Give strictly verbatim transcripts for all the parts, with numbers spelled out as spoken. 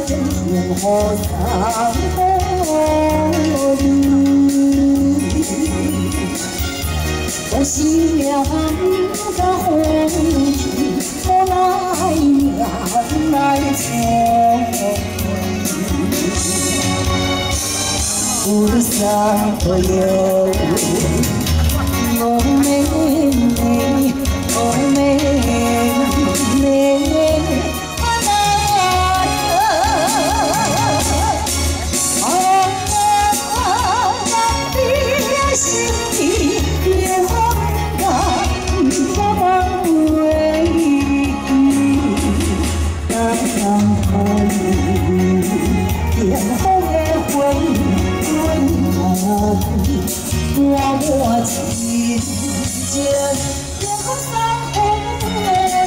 用好三好你，我是命甲风雨，无奈命来错。 为啥会有我妹妹，我妹妹，啊那啊啊的心里也忘不忘回忆，当可以天后的回忆。 我我情结也好三回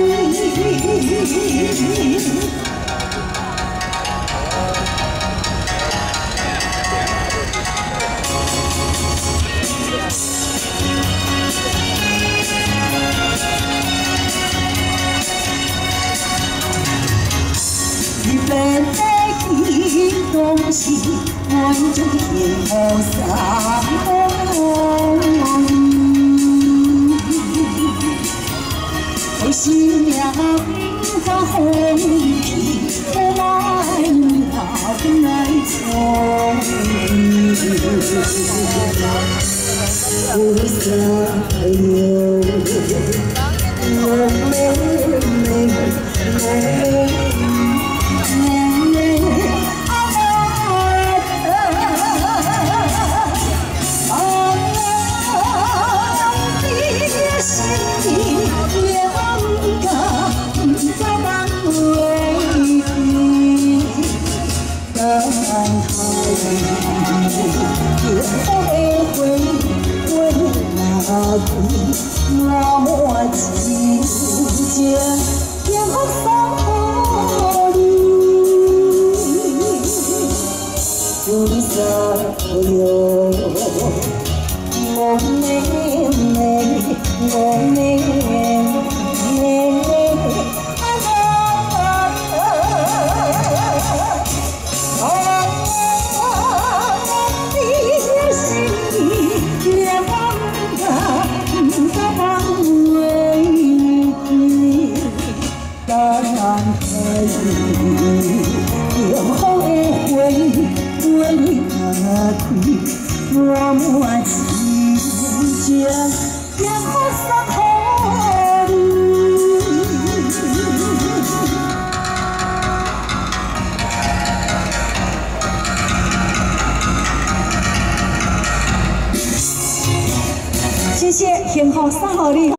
你本来的东西，我就天后三好你，我是命甲风雨，无奈命来错你，为啥有我妹妹我妹？ 那么情结也好三你，为啥有我妹妹我妹妹？ 用好的回忆为你打开，我们之间也好三好你。谢谢，天后三好你。